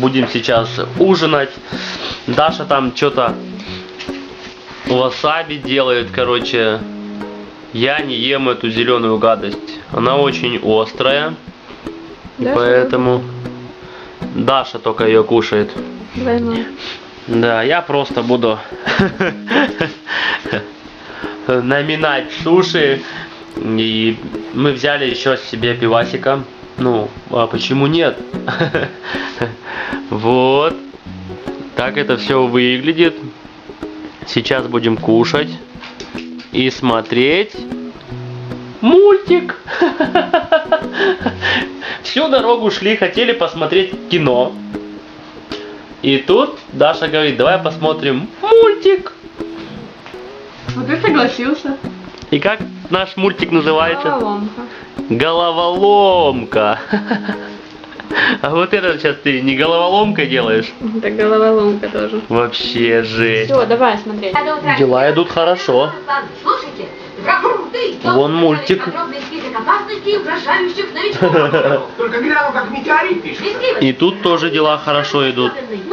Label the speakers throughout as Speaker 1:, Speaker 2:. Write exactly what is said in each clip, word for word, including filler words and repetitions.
Speaker 1: будем сейчас ужинать. Даша там что-то васаби делает, короче. Я не ем эту зеленую гадость. Она очень острая.
Speaker 2: Даша
Speaker 1: поэтому любит. Даша только ее кушает.
Speaker 2: Двойной.
Speaker 1: Да, я просто буду наминать суши. И мы взяли еще себе пивасика. Ну, а почему нет? Вот. Так это все выглядит. Сейчас будем кушать и смотреть мультик. Всю дорогу шли, хотели посмотреть кино. И тут Даша говорит, давай посмотрим мультик.
Speaker 2: Вот ты согласился.
Speaker 1: И как наш мультик называется?
Speaker 2: Головоломка.
Speaker 1: Головоломка. А вот это сейчас ты не головоломкой делаешь?
Speaker 2: Это головоломка тоже.
Speaker 1: Вообще жесть.
Speaker 2: Все, давай смотреть.
Speaker 1: Дела идут хорошо.
Speaker 3: Слушайте,
Speaker 1: Вон мультик.
Speaker 3: Только гляну, как метеорит пишет.
Speaker 1: И тут тоже дела хорошо идут.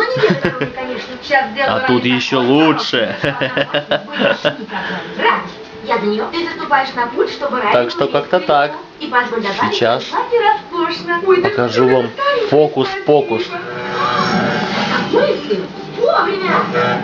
Speaker 1: А тут еще лучше.
Speaker 3: Я за нее. Ты заступаешь на путь, чтобы
Speaker 1: Так что как-то так.
Speaker 3: И позволь добавить,
Speaker 1: Сейчас
Speaker 3: роскошно.
Speaker 1: покажу вам фокус-покус.
Speaker 3: Мысли, вовремя.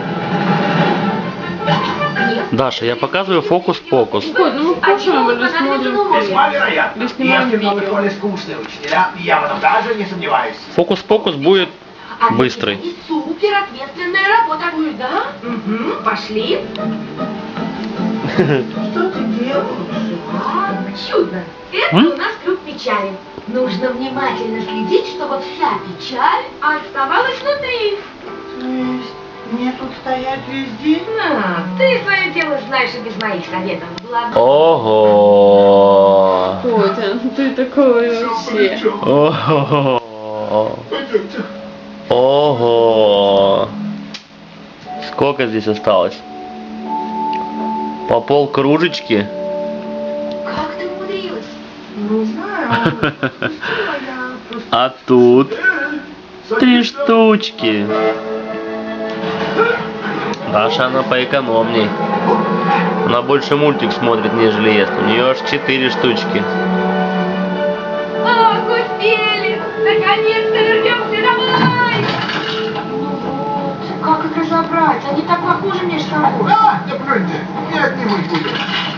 Speaker 1: Даша, я показываю фокус-покус.
Speaker 2: Кот, ну мы покушаем, мы же смотрим
Speaker 3: Весьма вероятно.
Speaker 2: Или снимаем
Speaker 3: Если в новой
Speaker 2: видео.
Speaker 3: школе скучные учителя, я в этом даже не сомневаюсь.
Speaker 1: Фокус-покус будет
Speaker 3: А
Speaker 1: быстрый.
Speaker 3: это супер ответственная работа. Ой, да? Угу. Пошли. Что ты делаешь? А, чудо. Это
Speaker 1: М?
Speaker 3: у нас круг печали. Нужно внимательно следить, чтобы вся печаль оставалась внутри.
Speaker 4: То есть мне тут стоять весь день?
Speaker 3: А, ты свое дело знаешь и без моих советов. Ладно.
Speaker 1: Ого!
Speaker 2: Котя, ты такой вообще.
Speaker 1: Ого! Ого! Сколько здесь осталось? По пол кружечки.
Speaker 3: Как ты умудрилась?
Speaker 4: Не знаю.
Speaker 1: А тут три штучки. Даша, она поэкономней. Она больше мультик смотрит, нежели ест. У нее аж четыре штучки.
Speaker 3: Ах, успели! Наконец-то вернемся домой! Как их разобрать? Они так похожи между собой.
Speaker 4: А, да плюньте, не отнимуть будем.